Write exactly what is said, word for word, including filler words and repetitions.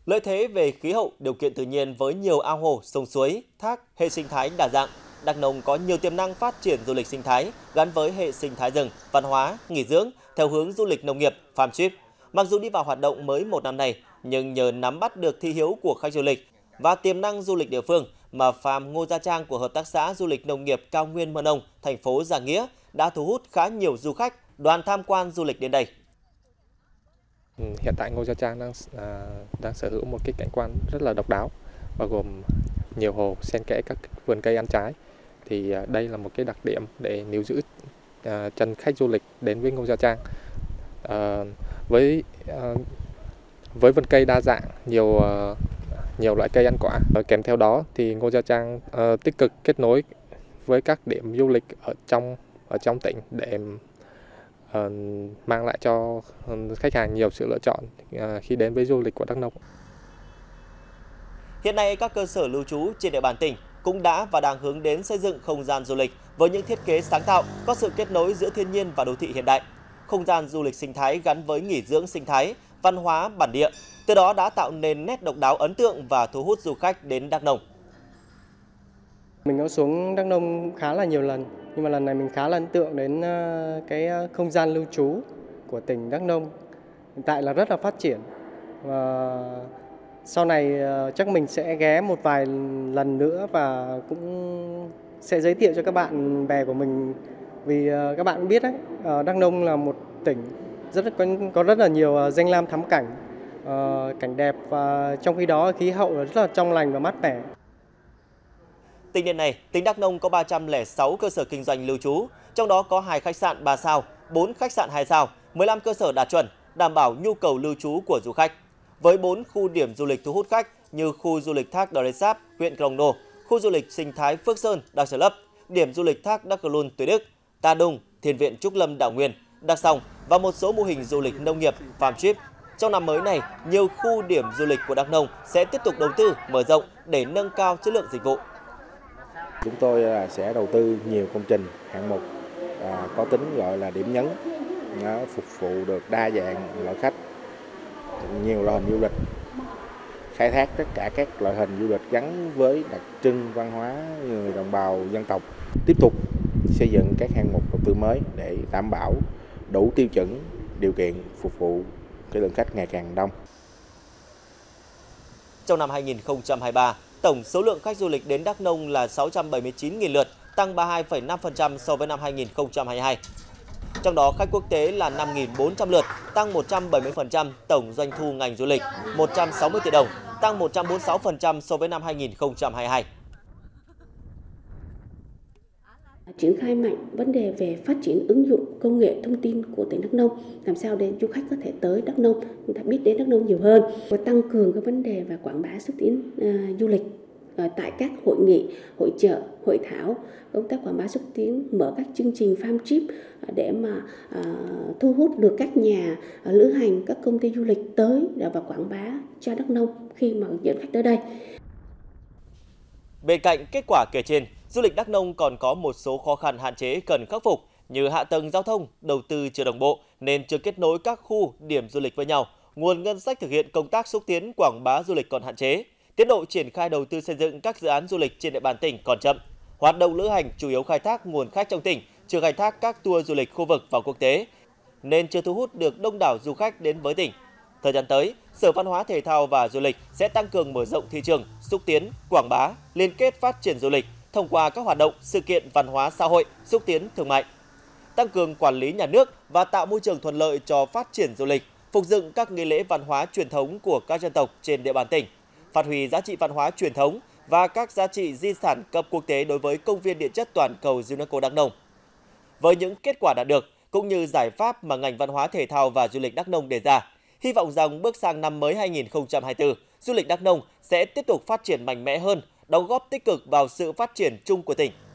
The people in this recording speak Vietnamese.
Lợi thế về khí hậu, điều kiện tự nhiên với nhiều ao hồ, sông suối, thác, hệ sinh thái đa dạng, Đắk Nông có nhiều tiềm năng phát triển du lịch sinh thái gắn với hệ sinh thái rừng, văn hóa, nghỉ dưỡng theo hướng du lịch nông nghiệp, farm trip. Mặc dù đi vào hoạt động mới một năm này, nhưng nhờ nắm bắt được thị hiếu của khách du lịch và tiềm năng du lịch địa phương mà farm Ngô Gia Trang của Hợp tác xã Du lịch Nông nghiệp Cao Nguyên Mơ Nông, thành phố Gia Nghĩa đã thu hút khá nhiều du khách, đoàn tham quan du lịch đến đây. Hiện tại Ngô Gia Trang đang à, đang sở hữu một cái cảnh quan rất là độc đáo, bao gồm nhiều hồ xen kẽ các vườn cây ăn trái. Thì à, đây là một cái đặc điểm để níu giữ à, chân khách du lịch đến với Ngô Gia Trang. À, với à, với vườn cây đa dạng, nhiều à, nhiều loại cây ăn quả. Và kèm theo đó thì Ngô Gia Trang à, tích cực kết nối với các điểm du lịch ở trong ở trong tỉnh để uh, mang lại cho khách hàng nhiều sự lựa chọn uh, khi đến với du lịch của Đắk Nông. Hiện nay, các cơ sở lưu trú trên địa bàn tỉnh cũng đã và đang hướng đến xây dựng không gian du lịch với những thiết kế sáng tạo, có sự kết nối giữa thiên nhiên và đô thị hiện đại. Không gian du lịch sinh thái gắn với nghỉ dưỡng sinh thái, văn hóa bản địa, từ đó đã tạo nên nét độc đáo ấn tượng và thu hút du khách đến Đắk Nông. Mình có xuống Đắk Nông khá là nhiều lần, nhưng mà lần này mình khá là ấn tượng đến cái không gian lưu trú của tỉnh Đắk Nông. Hiện tại là rất là phát triển và sau này chắc mình sẽ ghé một vài lần nữa và cũng sẽ giới thiệu cho các bạn bè của mình, vì các bạn biết đấy, Đắk Nông là một tỉnh rất có, có rất là nhiều danh lam thắng cảnh, cảnh đẹp, và trong khi đó khí hậu rất là trong lành và mát mẻ. Tính đến nay, tỉnh Đắk Nông có ba trăm lẻ sáu cơ sở kinh doanh lưu trú, trong đó có hai khách sạn ba sao, bốn khách sạn hai sao, mười lăm cơ sở đạt chuẩn, đảm bảo nhu cầu lưu trú của du khách. Với bốn khu điểm du lịch thu hút khách như khu du lịch Thác Đờ Rê Sáp, huyện Crono, khu du lịch sinh thái Phước Sơn, Đắk Sở Lấp, điểm du lịch Thác Đắk Lôn, Tuy Đức, Ta Đung, Thiền viện Trúc Lâm, Đảo Nguyên, Đắk Song và một số mô hình du lịch nông nghiệp, farm trip. Trong năm mới này, nhiều khu điểm du lịch của Đắk Nông sẽ tiếp tục đầu tư, mở rộng để nâng cao chất lượng dịch vụ. Chúng tôi sẽ đầu tư nhiều công trình, hạng mục à, có tính gọi là điểm nhấn, nó phục vụ được đa dạng loại khách, nhiều loại hình du lịch, khai thác tất cả các loại hình du lịch gắn với đặc trưng văn hóa người đồng bào dân tộc. Tiếp tục xây dựng các hạng mục đầu tư mới để đảm bảo đủ tiêu chuẩn, điều kiện phục vụ cái lượng khách ngày càng đông. Trong năm hai nghìn không trăm hai mươi ba, tổng số lượng khách du lịch đến Đắk Nông là sáu trăm bảy mươi chín nghìn lượt, tăng ba mươi hai phẩy năm phần trăm so với năm hai nghìn không trăm hai mươi hai. Trong đó, khách quốc tế là năm nghìn bốn trăm lượt, tăng một trăm bảy mươi phần trăm tổng doanh thu ngành du lịch, một trăm sáu mươi tỷ đồng, tăng một trăm bốn mươi sáu phần trăm so với năm hai nghìn không trăm hai mươi hai. Triển khai mạnh vấn đề về phát triển ứng dụng công nghệ thông tin của tỉnh Đắk Nông, làm sao để du khách có thể tới Đắk Nông, người ta biết đến Đắk Nông nhiều hơn, và tăng cường cái vấn đề và quảng bá xúc tiến uh, du lịch uh, tại các hội nghị, hội chợ, hội thảo, công tác quảng bá xúc tiến, mở các chương trình farm trip uh, để mà uh, thu hút được các nhà uh, lữ hành, các công ty du lịch tới và quảng bá cho Đắk Nông khi mà dẫn khách tới đây. Bên cạnh kết quả kể trên, du lịch Đắk Nông còn có một số khó khăn hạn chế cần khắc phục như hạ tầng giao thông, đầu tư chưa đồng bộ nên chưa kết nối các khu, điểm du lịch với nhau, nguồn ngân sách thực hiện công tác xúc tiến quảng bá du lịch còn hạn chế, tiến độ triển khai đầu tư xây dựng các dự án du lịch trên địa bàn tỉnh còn chậm, hoạt động lữ hành chủ yếu khai thác nguồn khách trong tỉnh, chưa khai thác các tour du lịch khu vực và quốc tế nên chưa thu hút được đông đảo du khách đến với tỉnh. Thời gian tới, Sở Văn hóa Thể thao và Du lịch sẽ tăng cường mở rộng thị trường, xúc tiến, quảng bá, liên kết phát triển du lịch thông qua các hoạt động, sự kiện văn hóa xã hội, xúc tiến thương mại, tăng cường quản lý nhà nước và tạo môi trường thuận lợi cho phát triển du lịch, phục dựng các nghi lễ văn hóa truyền thống của các dân tộc trên địa bàn tỉnh, phát huy giá trị văn hóa truyền thống và các giá trị di sản cấp quốc tế đối với công viên địa chất toàn cầu UNESCO Đắk Nông. Với những kết quả đạt được cũng như giải pháp mà ngành văn hóa thể thao và du lịch Đắk Nông đề ra, hy vọng rằng bước sang năm mới hai nghìn không trăm hai mươi tư, du lịch Đắk Nông sẽ tiếp tục phát triển mạnh mẽ hơn, đóng góp tích cực vào sự phát triển chung của tỉnh.